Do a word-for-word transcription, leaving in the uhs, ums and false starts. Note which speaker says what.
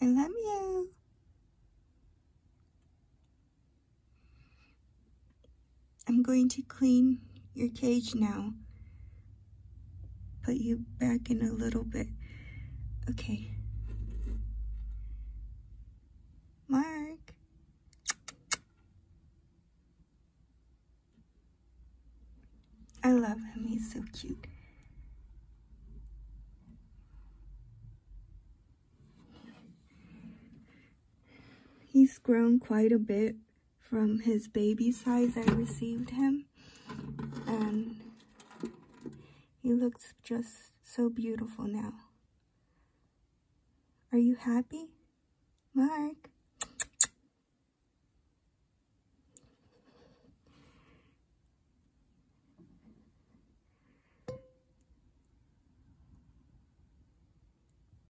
Speaker 1: I love you. I'm going to clean your cage now. Put you back in a little bit. Okay. Mark. I love him. He's so cute. He's grown quite a bit from his baby size I received him. And he looks just so beautiful now. Are you happy, Mark?